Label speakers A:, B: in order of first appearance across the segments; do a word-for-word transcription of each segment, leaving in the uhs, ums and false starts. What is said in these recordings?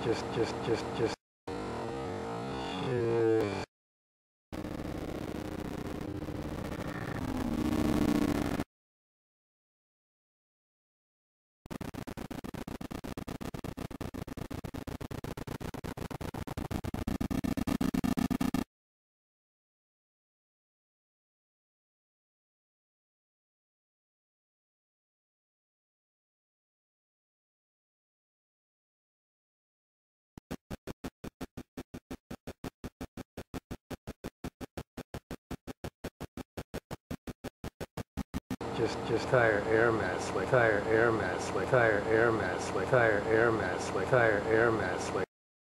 A: just, just, just, just. Just, just tire air mass, like tire air mass, like tire air mass, like tire air mass, like tire air mass, like.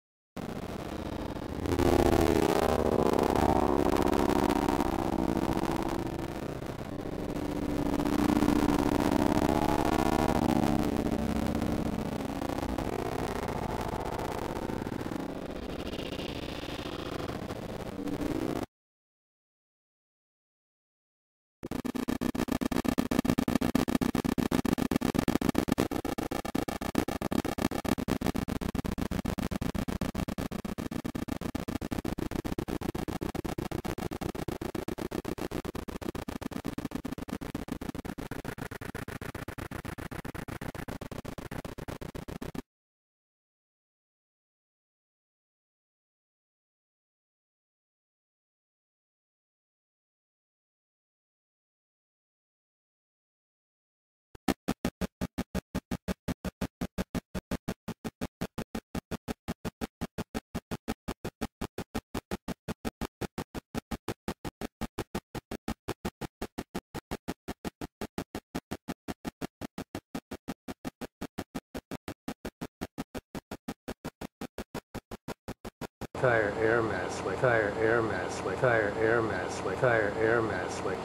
A: Tire air mass, like tire air mass, like tire air mass, like tire air mass, like.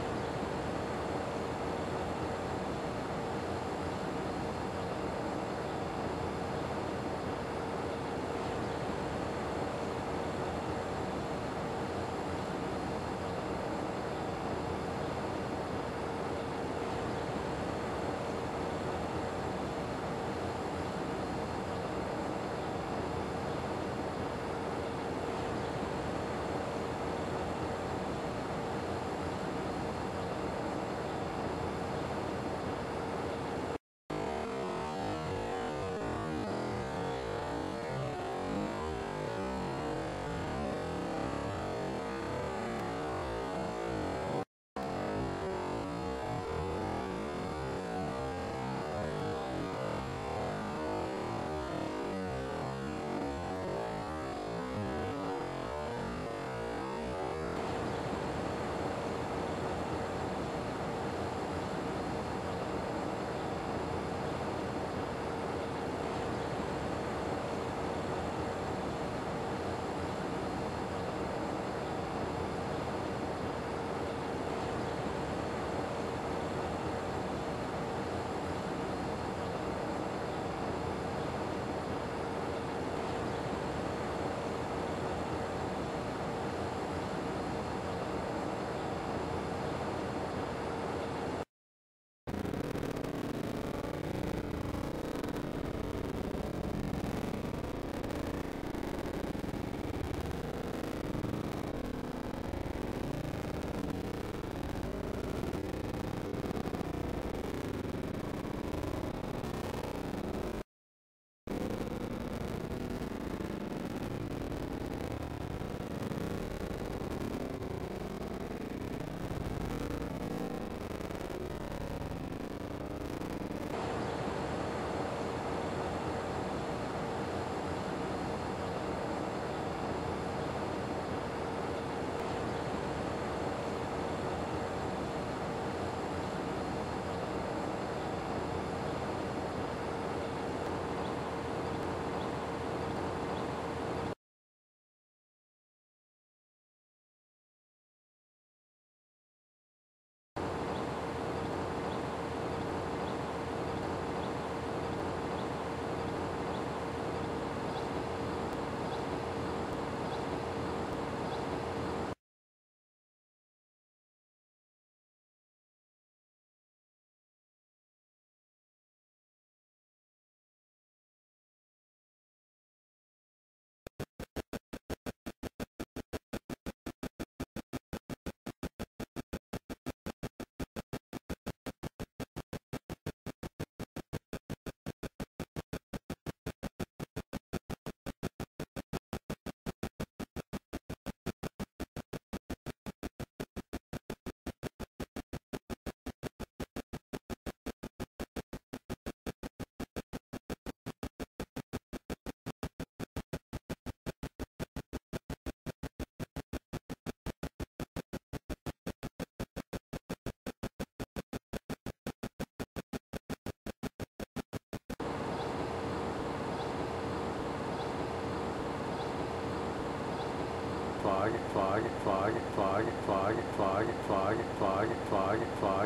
A: fog, fog, fog, fog, fog, fog, fog, fog, fog, fog.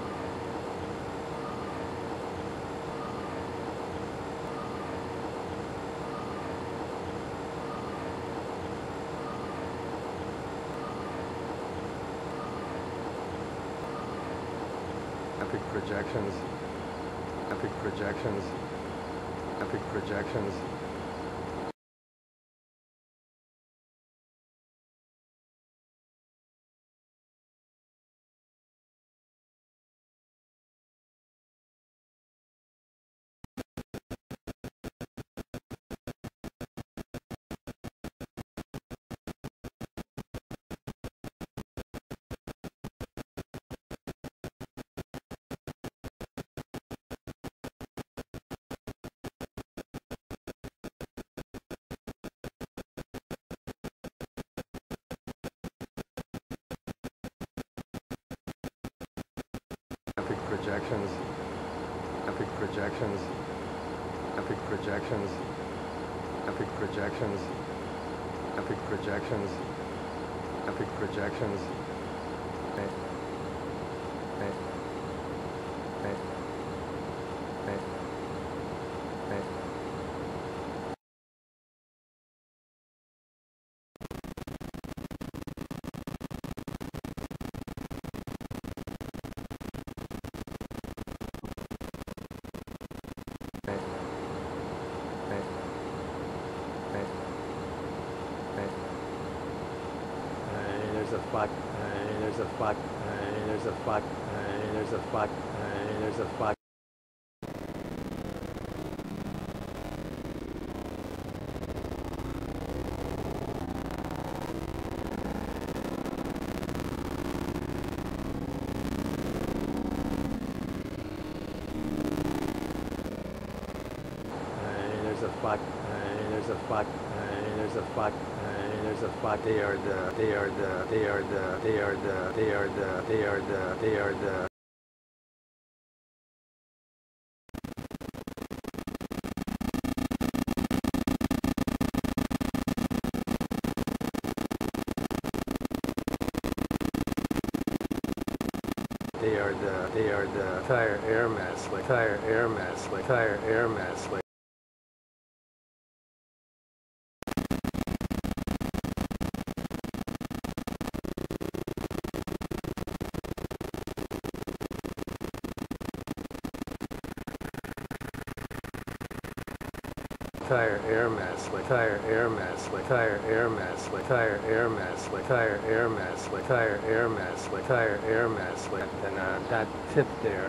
A: Epic projections, epic projections, epic projections. Epic projections, epic projections, epic projections, epic projections, epic projections, epic projections. Hey, hey, hey, hey, hey. There's a fuck, uh, there's a fuck, uh, there's a fuck, uh, there's a fuck, uh, there's a fuck. There's a fuck, uh, there's a fuck, uh, there's a fuck, uh, there's a fuck. They are the, they are the, they are the, they are the, they are the, they are the, they are the. They are the, they are the entire air mass, like entire air mass, like entire air mass, like. Entire air mass, like entire air mass, like entire air mass, like entire air mass, like entire air mass, like entire air mass, like entire air mass, like and uh, that tip there.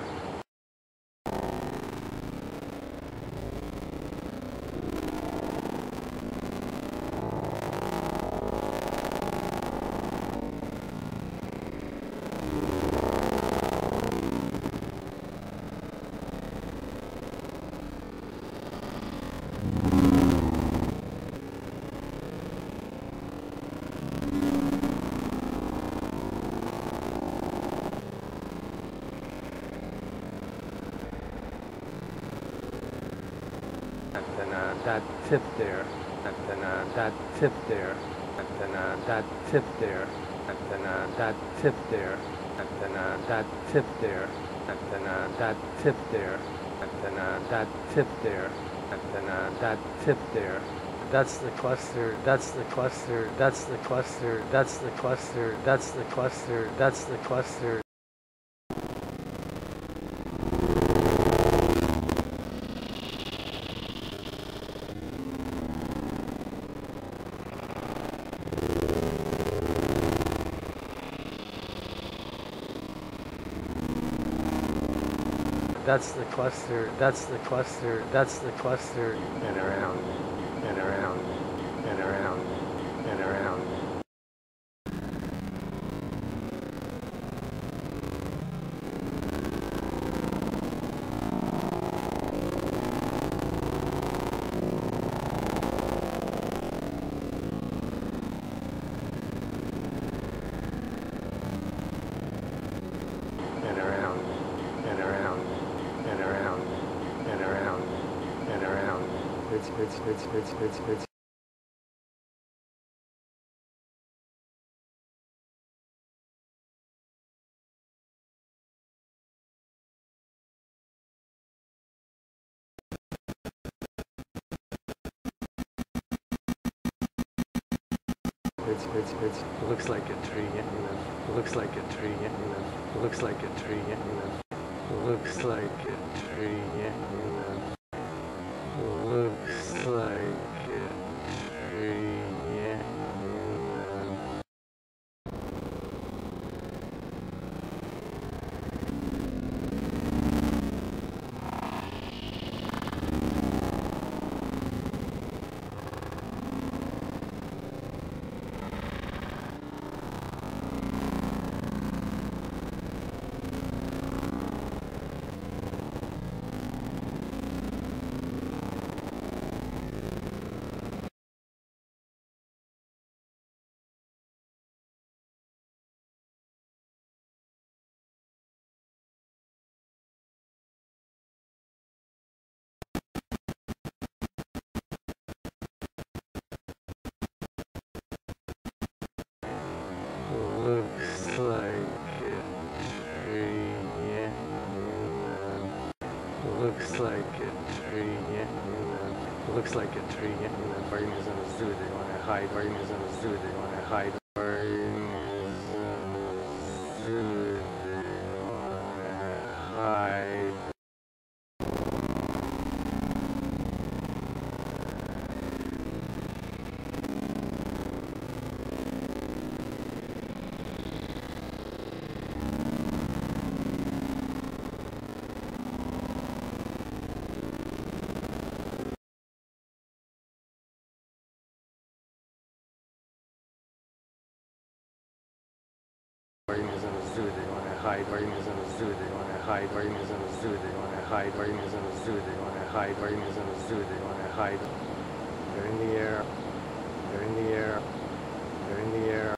A: And uh, that tip there, and uh, that tip there, and uh, that tip there, and uh, that tip there, and uh, that tip there, and uh, that tip there, and uh, that tip there, and uh, that tip there. That's the cluster, that's the cluster, that's the cluster, that's the cluster, that's the cluster, that's the cluster. That's the cluster, that's the cluster, that's the cluster, and around, and around, and around, and around. And around, and around, and around, and around, and around. It's, it's, it's, it's, it's, it's. it's, it's, it's, it looks like a tree, you know, it looks like a tree, you know, it looks like a tree, you know, it looks like a tree, you know, it looks like a tree, yeah. Looks like a tree, yeah. Looks like a tree, yeah. Looks like a tree, yeah. Organisms do, they want to hide. Organisms do, they want to hide. Organisms do, they want to hide. Organisms do, they want to hide. Organisms do, they want to hide. Organisms do, they want to hide. Organisms do, they want to hide. Organisms do, they want to hide. They're in the air. They're in the air. They're in the air.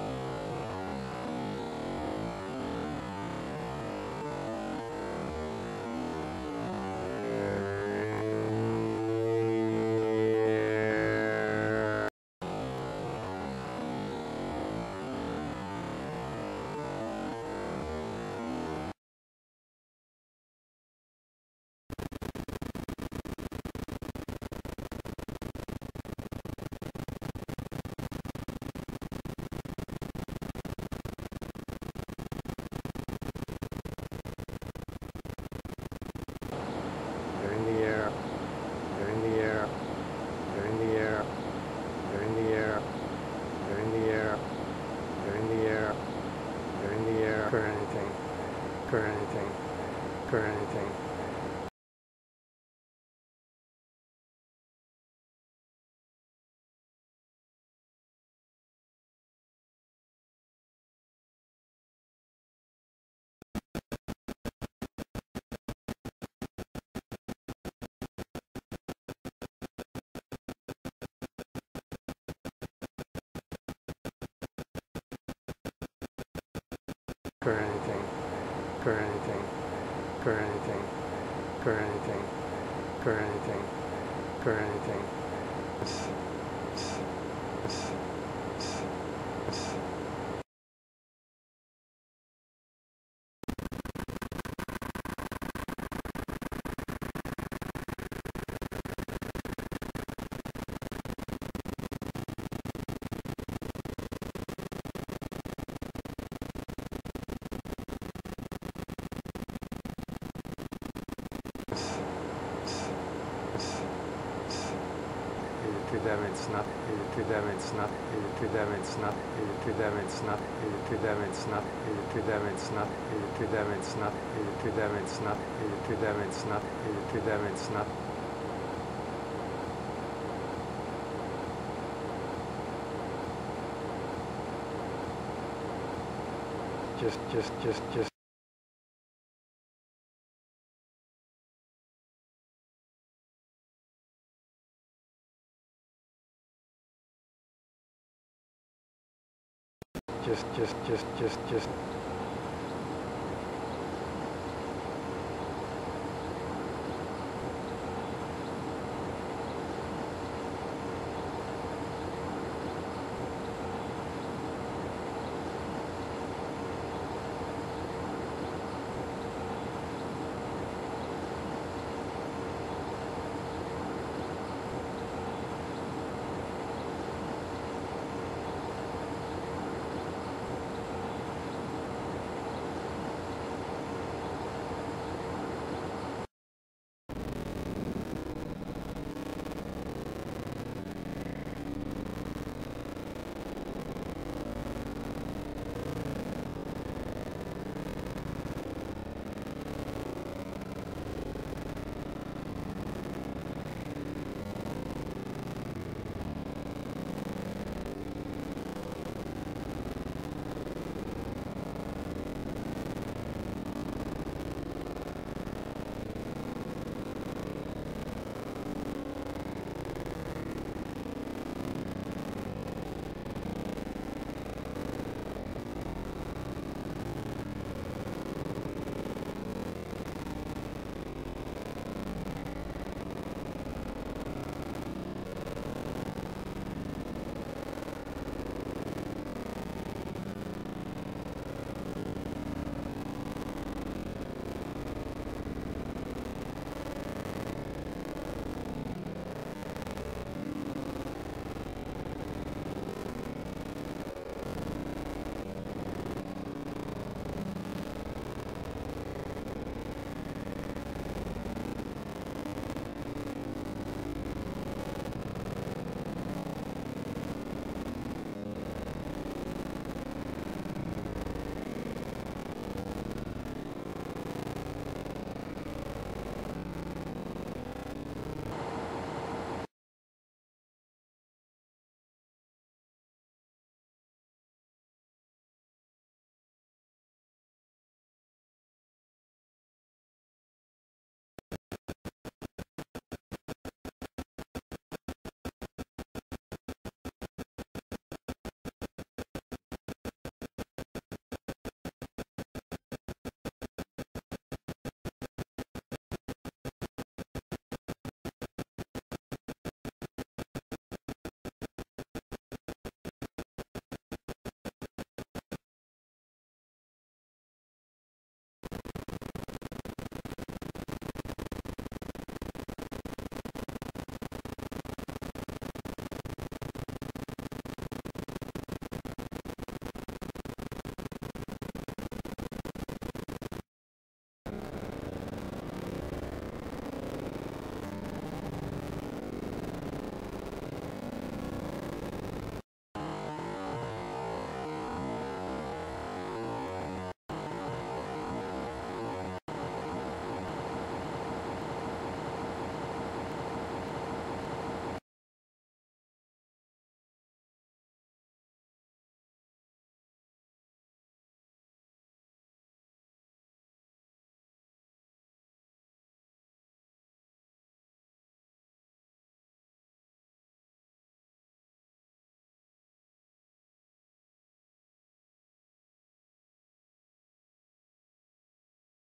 A: They're in the air. They're in the air. They're in the air. They're in the air. They're in the air. They're in the air. They're in the air. Currenting. Currenting. Currenting. Currenting. Currenting. Currenting. Currenting. Currenting. Currenting. S- s- s- s- s- to them it's not, to them it's not, to them it's not, to them it's not, to them it's not, to them it's not, to them it's not, to them it's not, to them it's not, to them it's not. Just, just, just, just. Just, just, just, just, just.